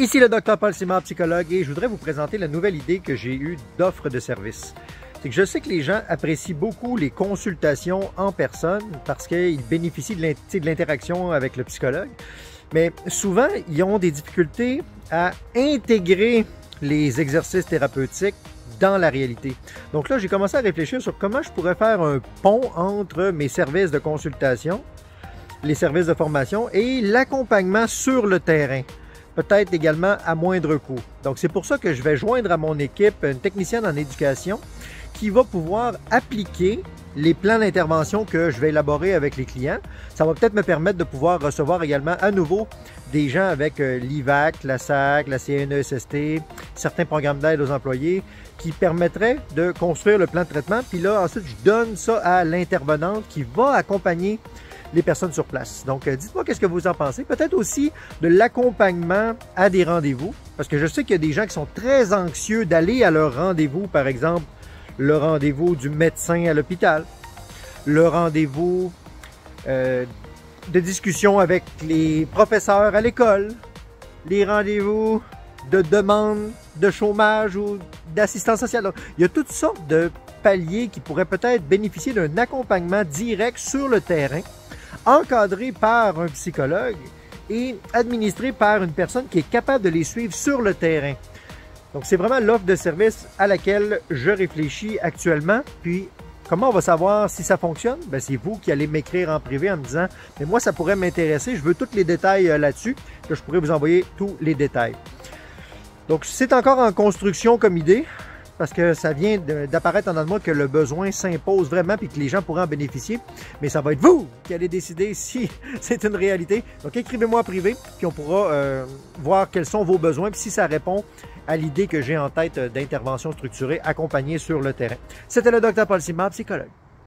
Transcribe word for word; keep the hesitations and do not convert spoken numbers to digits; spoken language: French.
Ici le docteur Paul Simard, psychologue, et je voudrais vous présenter la nouvelle idée que j'ai eue d'offre de service. C'est que je sais que les gens apprécient beaucoup les consultations en personne parce qu'ils bénéficient de l'interaction avec le psychologue, mais souvent, ils ont des difficultés à intégrer les exercices thérapeutiques dans la réalité. Donc là, j'ai commencé à réfléchir sur comment je pourrais faire un pont entre mes services de consultation, les services de formation et l'accompagnement sur le terrain. Peut-être également à moindre coût. Donc c'est pour ça que je vais joindre à mon équipe une technicienne en éducation qui va pouvoir appliquer les plans d'intervention que je vais élaborer avec les clients. Ça va peut-être me permettre de pouvoir recevoir également à nouveau des gens avec l'I V A C, la S A C, la C N E S S T, certains programmes d'aide aux employés qui permettraient de construire le plan de traitement. Puis là, ensuite, je donne ça à l'intervenante qui va accompagner les personnes sur place. Donc, euh, dites-moi qu'est-ce que vous en pensez. Peut-être aussi de l'accompagnement à des rendez-vous, parce que je sais qu'il y a des gens qui sont très anxieux d'aller à leur rendez-vous, par exemple, le rendez-vous du médecin à l'hôpital, le rendez-vous euh, de discussion avec les professeurs à l'école, les rendez-vous de demande de chômage ou d'assistance sociale. Donc, il y a toutes sortes de paliers qui pourraient peut-être bénéficier d'un accompagnement direct sur le terrain, encadré par un psychologue et administré par une personne qui est capable de les suivre sur le terrain. Donc, c'est vraiment l'offre de service à laquelle je réfléchis actuellement. Puis, comment on va savoir si ça fonctionne? Ben, c'est vous qui allez m'écrire en privé en me disant « Mais moi, ça pourrait m'intéresser, je veux tous les détails là-dessus. » que je pourrais vous envoyer tous les détails. Donc, c'est encore en construction comme idée, parce que ça vient d'apparaître en moi que le besoin s'impose vraiment et que les gens pourraient en bénéficier. Mais ça va être vous qui allez décider si c'est une réalité. Donc, écrivez-moi en privé, puis on pourra euh, voir quels sont vos besoins, puis si ça répond à l'idée que j'ai en tête d'intervention structurée accompagnée sur le terrain. C'était le docteur Paul Simard, psychologue.